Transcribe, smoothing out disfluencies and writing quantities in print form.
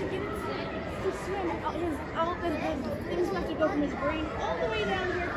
to get it to swim, all the things will have to go from his brain all the way down here